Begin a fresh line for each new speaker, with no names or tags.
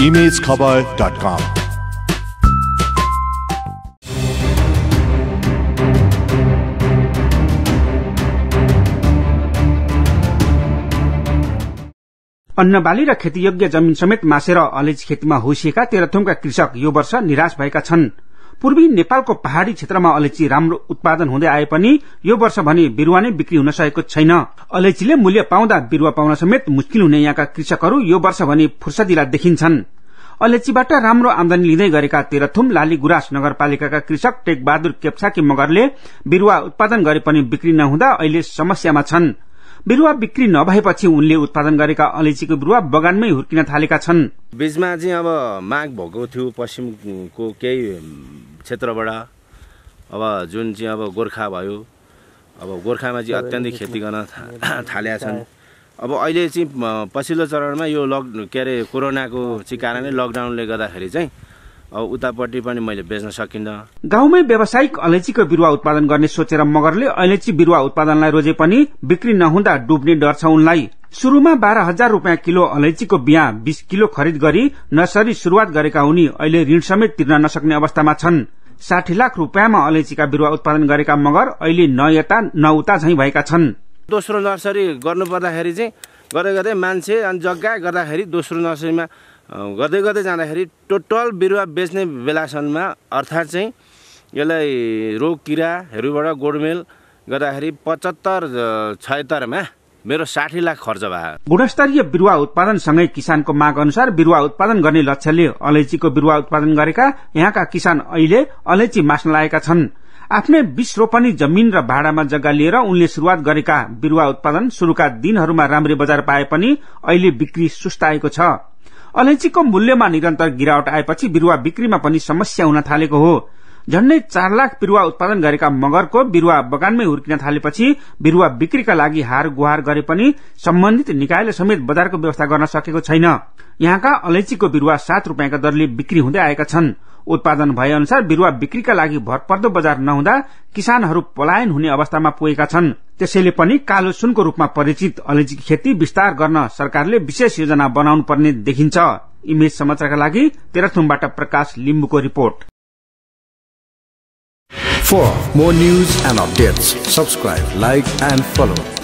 imagekhabar.com.
अन्नबाली र खेतीयोग्य जमिन समेत मासेर अलैची खेतीमा होसिएका तेह्रथुमका कृषक यो वर्ष निराश भएका छन्। पूर्वी नेपालको पहाड़ी क्षेत्रमा अलैची राम्रो उत्पादन हुँदै आए पनि यो वर्ष भने बिरुवा नै बिक्री हुन सकेको छैन। अलैचीले मूल्य पाउँदा बिरुवा पाउन समेत मुस्किल हुने यहाँका कृषकहरू यो वर्ष भने फुर्सदिला देखिन्छन्। अलैचीबाट राम्रो आमदानी लिँदै गरेका तेह्रथुम लाली गुराँस नगरपालिकाका कृषक टेकबहादुर केप्साकी मगरले बिरुवा उत्पादन गरे पनि बिक्री नहुँदा अहिले समस्यामा छन्। बिरुवा बिक्री नभएपछि उनले उत्पादन गरेका अलैचीको बिरुवा बगानमै हुर्किन थालेका छन्।
बीचमा चाहिँ अब माग भएको थियो पश्चिमको केही क्षेत्रबाट, अब जुन चाहिँ अब गोर्खा भयो, अब गोर्खामा चाहिँ अत्यन्तै खेती गर्न थालेका छन्। अब अहिले चाहिँ पछिल्लो चरणमा यो कोरोनाको चाहिँ कारणले लकडाउनले गर्दाखेरि चाहिँ अब उतापट्टि पनि मैले बेच्न सकिन्न।
गाउँमै व्यावसायिक अलैचीको बिरुवा उत्पादन गर्ने सोचेर मगरले अलैची बिरुवा उत्पादनलाई रोजे पनि बिक्री नहुँदा डुब्ने डर छ उनलाई। शुरूमा 12,000 रुपियाँ किलो अलैचीको बियाँ 20 किलो खरिद गरी नर्सरी शुरूआत गरेका उनी अहिले ऋण समेत तिर्न नसक्ने अवस्थामा छन्। 60 लाख रुपियाँमा अलैचीका बिरुवा उत्पादन गरेका मगर अहिले न यता न उता झैं भएका छन्।
दोस्रो नर्सरी गर्नु पर्दाखेरि चाहिँ गर्दै मान्छे अनि जग्गा गर्दाखेरि दोस्रो नर्सरीमा गर्दै जाँदाखेरि टोटल बिरुवा बेच्ने बेलासम्ममा अर्थात् चाहिँ यसलाई रोग किराहरूबाट गोडमेल गर्दाखेरि 75-76 मा मेरो 60 लाख खर्च भयो।
गुणस्तरीय बिरुवा उत्पादनसँगै किसानको माग अनुसार बिरुवा उत्पादन गर्ने लक्ष्यले अलैचीको बिरुवा उत्पादन गरेका यहाँका किसान अहिले अलैची मास्न लागेका छन्। आफ्नै 20 रोपनी जमिन र भाडामा जग्गा लिएर उनले शुरूआत गरेका बिरुवा उत्पादन शुरूका दिनहरूमा राम्रै बजार पाए पनि अहिले बिक्री सुस्ताएको छ। अलैचीको मूल्यमा निरन्तर गिरावट आएपछि बिरुवा बिक्रीमा पनि समस्या हुन थालेको हो। झण्डै 4 लाख बिरुवा उत्पादन गरेका मगरको बिरुवा बगानमै हुर्किन थालेपछि बिरुवा बिक्रीका लागि हार गुहार गरे पनि सम्बन्धित निकायले समेत बजारको व्यवस्था गर्न सकेको छैन। यहाँका अलैचीको बिरुवा 7 रुपियाँका दरले बिक्री हुँदै आएका छन्। उत्पादन भए अनुसार बिरुवा बिक्रीका लागि भरपर्दो बजार नहुँदा किसानहरू पलायन हुने अवस्थामा पुगेका छन्। त्यसैले पनि कालो सुनको रूपमा परिचित अलैची खेती विस्तार गर्न सरकारले विशेष योजना बनाउनु पर्ने देखिन्छ। इमेज समाचारका लागि तेह्रथुमबाट प्रकाश लिम्बुको रिपोर्ट।
For more news and updates, subscribe, like and follow